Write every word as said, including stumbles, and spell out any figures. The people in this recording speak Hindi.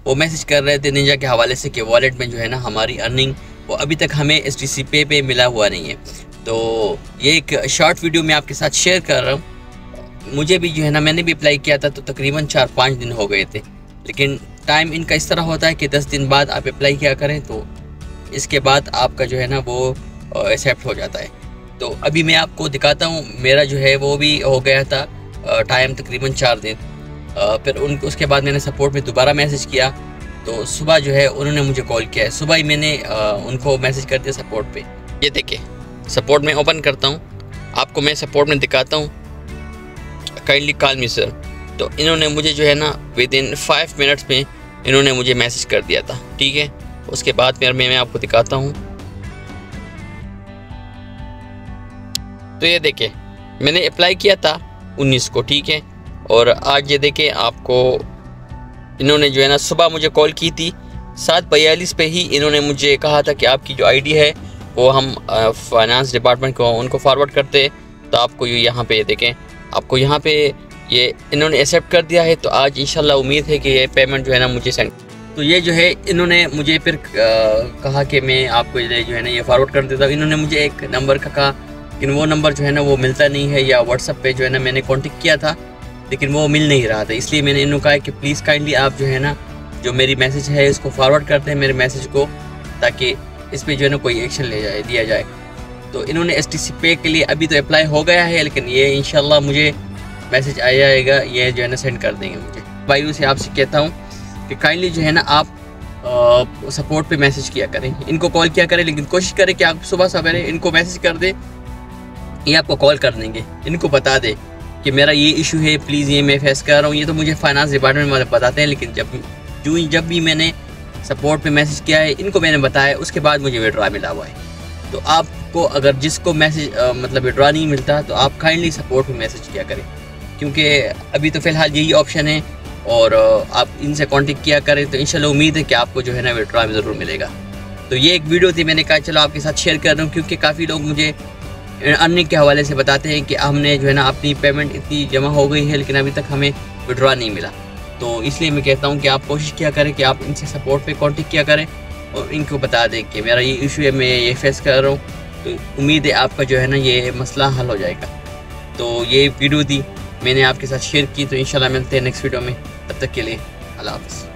वो मैसेज कर रहे थे निंजा के हवाले से कि वॉलेट में जो है ना हमारी अर्निंग वो अभी तक हमें एस टी सी पे पे मिला हुआ नहीं है। तो ये एक शॉर्ट वीडियो मैं आपके साथ शेयर कर रहा हूँ। मुझे भी जो है ना मैंने भी अप्लाई किया था तो तकरीबन चार पाँच दिन हो गए थे, लेकिन टाइम इनका इस तरह होता है कि दस दिन बाद आप अप्लाई किया करें तो इसके बाद आपका जो है ना वो एक्सेप्ट हो जाता है। तो अभी मैं आपको दिखाता हूँ, मेरा जो है वो भी हो गया था टाइम तकरीबन चार दिन। फिर उन उसके बाद मैंने सपोर्ट में दोबारा मैसेज किया तो सुबह जो है उन्होंने मुझे कॉल किया है। सुबह ही मैंने उनको मैसेज कर दिया सपोर्ट पे। ये देखिए सपोर्ट में ओपन करता हूँ, आपको मैं सपोर्ट में दिखाता हूँ, काइंडली कॉल मी सर। तो इन्होंने मुझे जो है ना विद इन फाइव मिनट्स में इन्होंने मुझे मैसेज कर दिया था, ठीक है। उसके बाद फिर मैं, मैं आपको दिखाता हूँ। तो ये देखिए मैंने अप्लाई किया था उन्नीस को, ठीक है, और आज ये देखें आपको इन्होंने जो है ना सुबह मुझे कॉल की थी सात बयालीस पे ही इन्होंने मुझे कहा था कि आपकी जो आईडी है वो हम फाइनेंस डिपार्टमेंट को उनको फॉरवर्ड करते, तो आपको ये यहाँ पे देखें आपको यहाँ पे ये इन्होंने एक्सेप्ट कर दिया है। तो आज इंशाल्लाह उम्मीद है कि ये पेमेंट जो है ना मुझे सेंड। तो ये जो है इन्होंने मुझे फिर कहा कि मैं आपको ये जो है ना ये फॉरवर्ड कर देता हूँ। इन्होंने मुझे एक नंबर का कहा, लेकिन वो नंबर जो है ना वो मिलता नहीं है, या व्हाट्सएप पे जो है ना मैंने कॉन्टेक्ट किया था लेकिन वो मिल नहीं रहा था। इसलिए मैंने इन्होंने कहा कि प्लीज़ काइंडली आप जो है ना जो मेरी मैसेज है इसको फॉरवर्ड करते हैं मेरे मैसेज को, ताकि इस पर जो है ना कोई एक्शन ले जाए दिया जाए। तो इन्होंने एस टी सी पे के लिए अभी तो अप्लाई हो गया है, लेकिन ये इंशाल्लाह मुझे मैसेज आ जाएगा, ये जो है ना सेंड कर देंगे मुझे। भाइयों से आपसे कहता हूँ कि काइंडली जो है ना आप सपोर्ट पे मैसेज किया करें, इनको कॉल किया करें, लेकिन कोशिश करें कि आप सुबह सवेरे इनको मैसेज कर दें, ये आपको कॉल कर देंगे। इनको बता दें कि मेरा ये इशू है, प्लीज़ ये मैं फेस कर रहा हूँ। ये तो मुझे फाइनेंस डिपार्टमेंट वाले बताते हैं, लेकिन जब जो जब भी मैंने सपोर्ट पे मैसेज किया है इनको मैंने बताया, उसके बाद मुझे विड्रॉ मिला हुआ है। तो आपको अगर जिसको मैसेज मतलब विड्रॉ नहीं मिलता तो आप काइंडली सपोर्ट पे मैसेज किया करें, क्योंकि अभी तो फ़िलहाल यही ऑप्शन है, और आप इनसे कांटेक्ट किया करें तो इंशाल्लाह उम्मीद है कि आपको जो है ना विड्रॉ ज़रूर मिलेगा। तो ये एक वीडियो थी, मैंने कहा चलो आपके साथ शेयर कर रहा हूँ, क्योंकि काफ़ी लोग मुझे अर्निंग के हवाले से बताते हैं कि हमने जो है ना अपनी पेमेंट इतनी जमा हो गई है लेकिन अभी तक हमें विड्रॉ नहीं मिला। तो इसलिए मैं कहता हूँ कि आप कोशिश किया करें कि आप इनसे सपोर्ट पे कांटेक्ट किया करें और इनको बता दें कि मेरा ये इशू है, मैं ये फेस कर रहा हूँ। तो उम्मीद है आपका जो है ना ये मसला हल हो जाएगा। तो ये वीडियो थी मैंने आपके साथ शेयर की, तो इंशाल्लाह मिलते हैं नेक्स्ट वीडियो में। तब तक के लिए अल्लाह हाफ़िज़।